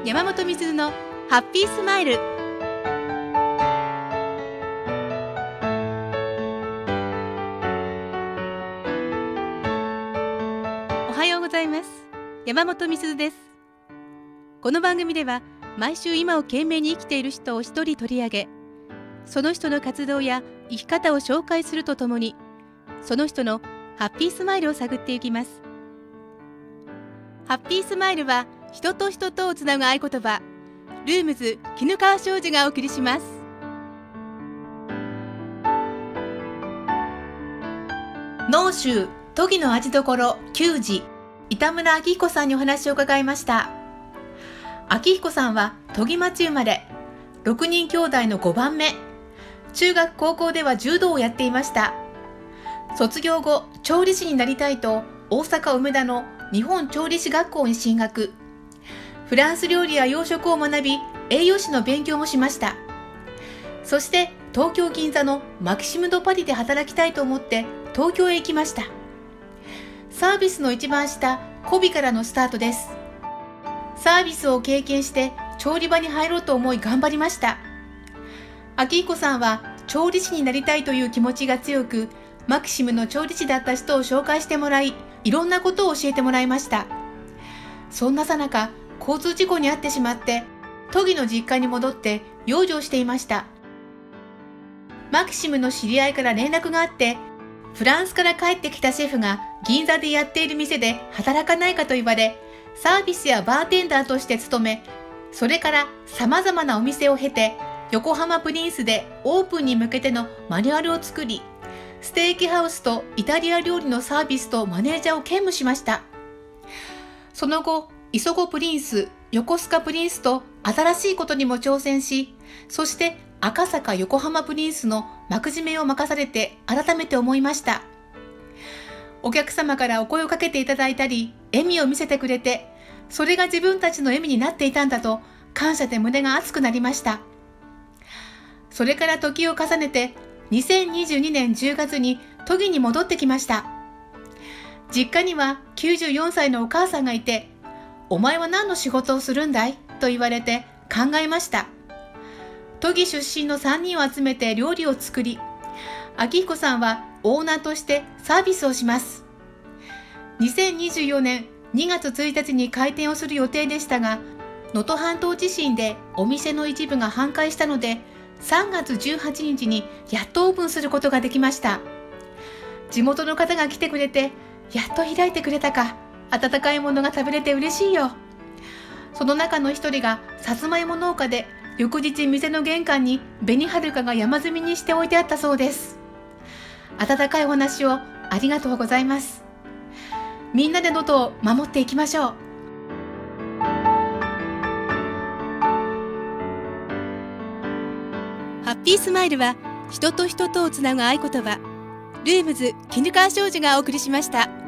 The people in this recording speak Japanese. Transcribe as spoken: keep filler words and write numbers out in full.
山本美鈴のハッピースマイル。おはようございます。山本美鈴です。この番組では毎週今を懸命に生きている人を一人取り上げ、その人の活動や生き方を紹介するとともに、その人のハッピースマイルを探っていきます。ハッピースマイルは人と人とをつなぐ合言葉、ルームズ絹川商事がお送りします。農州研ぎの味どころ久慈、板村明彦さんにお話を伺いました。明彦さんは研ぎ町生まれ、ろくにん兄弟のごばんめ。中学高校では柔道をやっていました。卒業後、調理師になりたいと大阪梅田の日本調理師学校に進学。フランス料理や洋食を学び、栄養士の勉強もしました。そして東京銀座のマキシム・ド・パリで働きたいと思って東京へ行きました。サービスの一番下、コビからのスタートです。サービスを経験して調理場に入ろうと思い頑張りました。明彦さんは調理師になりたいという気持ちが強く、マキシムの調理師だった人を紹介してもらい、いろんなことを教えてもらいました。そんなさなか、交通事故に遭ってしまって、都議の実家に戻って養生していました。マキシムの知り合いから連絡があって、フランスから帰ってきたシェフが銀座でやっている店で働かないかと言われ、サービスやバーテンダーとして勤め、それから様々なお店を経て、横浜プリンスでオープンに向けてのマニュアルを作り、ステーキハウスとイタリア料理のサービスとマネージャーを兼務しました。その後、磯子プリンス、横須賀プリンスと新しいことにも挑戦し、そして赤坂横浜プリンスの幕締めを任されて改めて思いました。お客様からお声をかけていただいたり、笑みを見せてくれて、それが自分たちの笑みになっていたんだと、感謝で胸が熱くなりました。それから時を重ねて、にせんにじゅうにねんじゅうがつに都議に戻ってきました。実家にはきゅうじゅうよんさいのお母さんがいて、お前は何の仕事をするんだいと言われて考えました。都議出身のさんにんを集めて料理を作り、明彦さんはオーナーとしてサービスをします。にせんにじゅうよねんにがつついたちに開店をする予定でしたが、能登半島地震でお店の一部が半壊したので、さんがつじゅうはちにちにやっとオープンすることができました。地元の方が来てくれて、やっと開いてくれたか、温かいものが食べれて嬉しいよ。その中の一人がさつまいも農家で、翌日店の玄関に紅はるかが山積みにして置いてあったそうです。温かいお話をありがとうございます。みんなで能登を守っていきましょう。ハッピースマイルは人と人とをつなぐ合言葉、ルームズ絹川商事がお送りしました。